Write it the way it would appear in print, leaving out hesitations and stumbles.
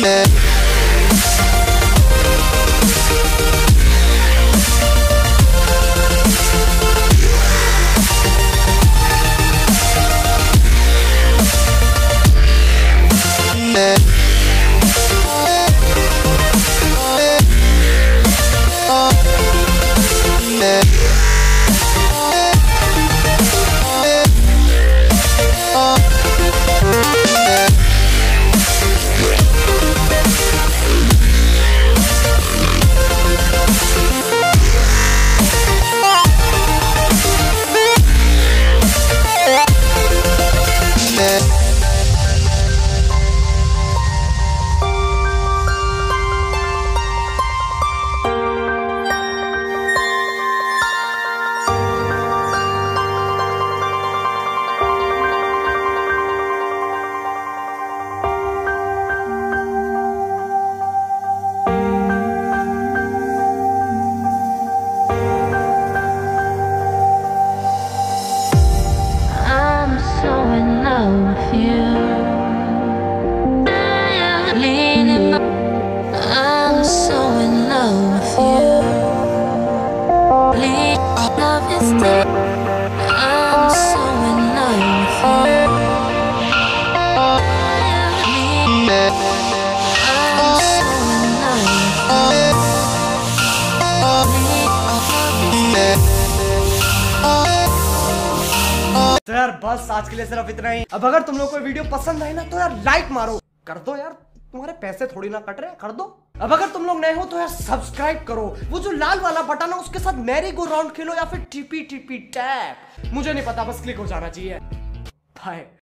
तो यार बस आज के लिए सिर्फ इतना ही। अब अगर तुम लोग को वीडियो पसंद आई ना तो यार लाइक मारो, कर दो यार, तुम्हारे पैसे थोड़ी ना कट रहे, कर दो। अब अगर तुम लोग नए हो तो यार सब्सक्राइब करो, वो जो लाल वाला बटन है उसके साथ मैरी गो राउंड खेलो या फिर टिपी टिपी टैप, मुझे नहीं पता, बस क्लिक हो जाना चाहिए। बाय।